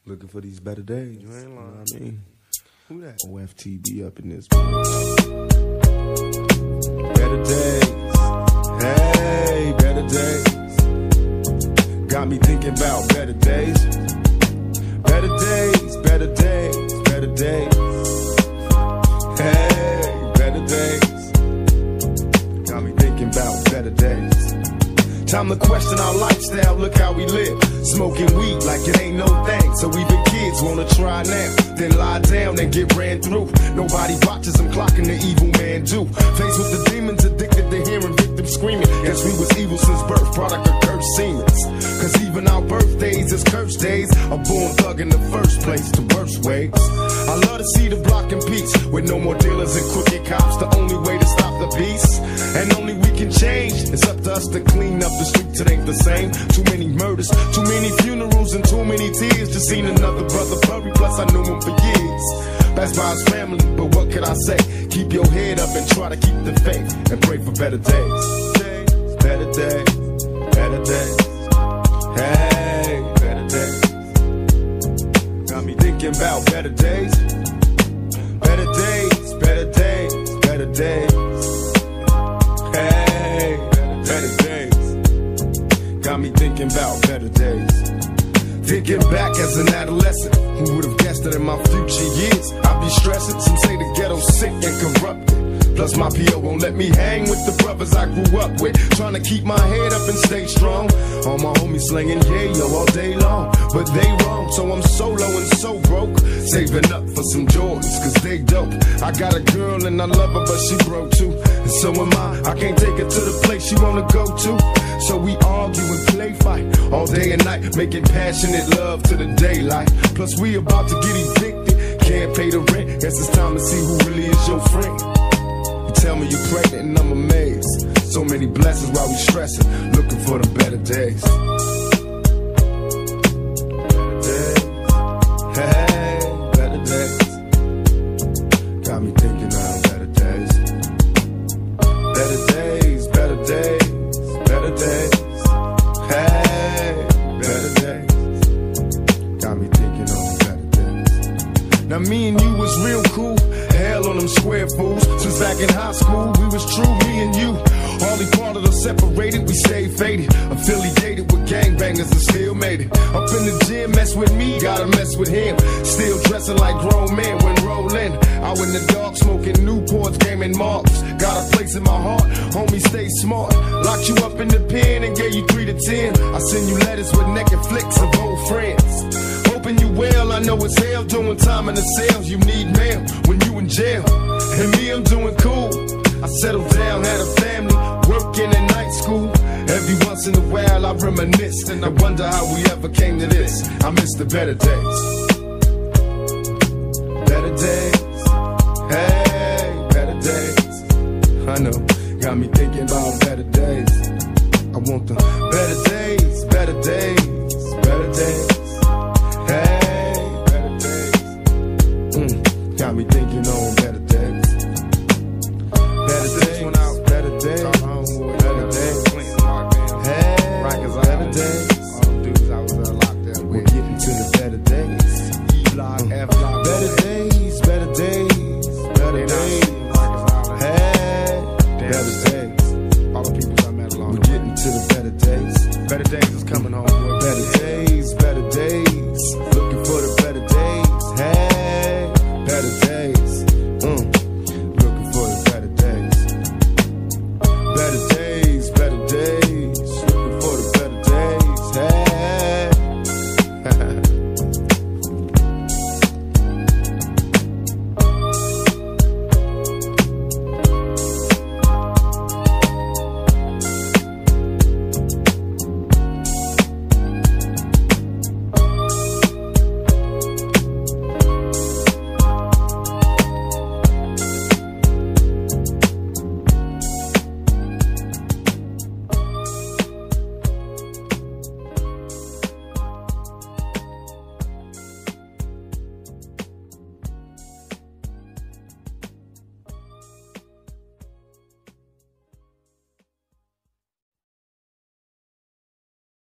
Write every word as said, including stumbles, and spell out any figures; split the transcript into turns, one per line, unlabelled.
Looking for these better days.
You ain't lying.
You know what I mean?
Who that?
O F T B up in this bitch. Better days. Hey, better days. Got me thinking about better days. Better days, better days, better days. Hey, better days. Got me thinking about better days. Time to question our lifestyle, look how we live. Smoking weed like it ain't no thing. So even kids wanna try now, then lie down and get ran through. Nobody watches them clocking the evil man do. Faced with the demons, addicted to hearing victims screaming. Guess we was evil since birth, product of cursed Siemens. Cause even our birthdays is cursed days. A born thug in the first place to worst ways. I love to see the block in peace, with no more dealers and crooked cops. The only way to stop the beast, and only we can change. It's up to us to clean up the streets, it ain't the same. Too many murders, too many funerals, and too many tears. Just seen another brother bury, plus I knew him for years. Passed by his family, but what could I say? Keep your head up and try to keep the faith, and pray for better days. Better days, better days. Hey, better days. Got me thinking about better days. Better days, better days, better days. Hey, better days. Got me thinking about better days. Thinking back as an adolescent, who would have guessed that in my future years I'd be stressing? Some say the ghetto's sick and corrupted. Plus my P O won't let me hang with the brothers I grew up with. Trying to keep my head up and stay strong. All my homies slinging yeah-yo all day long, but they wrong, so I'm solo and so broke. Saving up for some Jordans, cause they dope. I got a girl and I love her, but she broke too. And so am I, I can't take her to the place she wanna go to. So we argue and play fight all day and night, making passionate love to the daylight. Plus we about to get evicted, can't pay the rent. Guess it's time to see who really is your friend. You tell me you're pregnant and I'm amazed. So many blessings while we stressing, looking for the better days. Better days. Hey, better days. Got me thinking of better days. Better days, better days, better days. Hey, better days. Got me thinking of better days. Now me and you was real cool. Hell on them square fools. Since back in high school, we was true, me and you. Hardly part of us separated, we stayed faded. Affiliated with gangbangers and still made it. Up in the gym, mess with me, gotta mess with him. Still dressing like grown men when rolling. Out in the dark, smoking Newports, gaming marks. Got a place in my heart, homie, stay smart. Locked you up in the pen and gave you three to ten. I send you letters with naked flicks of old friends. Hoping you well, I know it's hell doing time in the cells. You need mail when you in jail. And me, I'm doing cool. I settled down, had a family, working in night school. Every once in a while I reminisce, and I wonder how we ever came to this. I miss the better days. Better days. Hey, better days. I know, got me thinking about better days. I want the better days, better days, better days.